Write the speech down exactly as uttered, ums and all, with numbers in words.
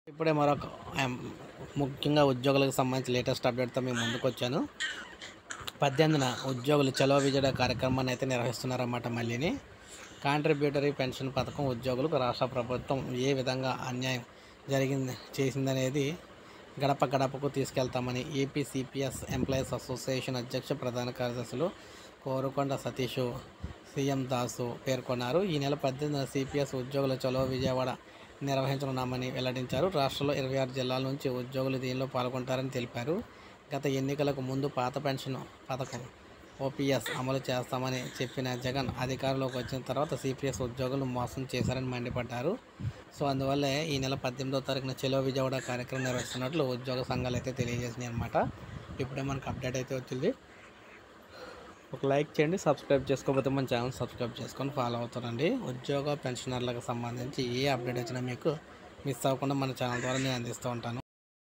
ఇప్పుడే మరొక ఆమ్, ముఖ్యంగా ఉద్యోగులకు సంబంధించి లేటెస్ట్ అప్డేట్తో మేము ముందుకు వచ్చాను. పద్దెనిమిదిన ఉద్యోగులు చలో విజయ కార్యక్రమాన్ని అయితే నిర్వహిస్తున్నారన్నమాట. మళ్ళీని కాంట్రిబ్యూటరీ పెన్షన్ పథకం ఉద్యోగులకు రాష్ట్ర ప్రభుత్వం ఏ విధంగా అన్యాయం జరిగింది చేసిందనేది గడప గడపకు తీసుకెళ్తామని ఏపీ సిపిఎస్ ఎంప్లాయీస్ అసోసియేషన్ అధ్యక్ష ప్రధాన కార్యదర్శులు కోరుకొండ సతీష్ సీఎం దాసు పేర్కొన్నారు. ఈ నెల పద్దెనిమిదిన సిపిఎస్ ఉద్యోగుల చలో విజయవాడ నిర్వహించనున్నామని వెల్లడించారు. రాష్ట్రంలో ఇరవై ఆరు జిల్లాల నుంచి ఉద్యోగులు దీనిలో పాల్గొంటారని తెలిపారు. గత ఎన్నికలకు ముందు పాత పెన్షన్ పథకం ఓపీఎస్ అమలు చేస్తామని చెప్పిన జగన్ అధికారంలోకి వచ్చిన తర్వాత సిపిఎస్ ఉద్యోగులు మోసం చేశారని మండిపడ్డారు. సో అందువల్లే ఈ నెల పద్దెనిమిదవ తారీఖున చలో విజయవాడ కార్యక్రమం నిర్వహిస్తున్నట్లు ఉద్యోగ సంఘాలు అయితే తెలియజేసినాయి అన్నమాట. ఇప్పుడే మనకు అప్డేట్ అయితే వచ్చింది. ఒక లైక్ చేయండి, సబ్స్క్రైబ్ చేసుకోకపోతే మన ఛానల్ సబ్స్క్రైబ్ చేసుకొని ఫాలో అవుతారండి. ఉద్యోగ పెన్షనర్లకు సంబంధించి ఏ అప్డేట్ వచ్చినా మీకు మిస్ అవ్వకుండా మన ఛానల్ ద్వారా నేను అందిస్తూ ఉంటాను.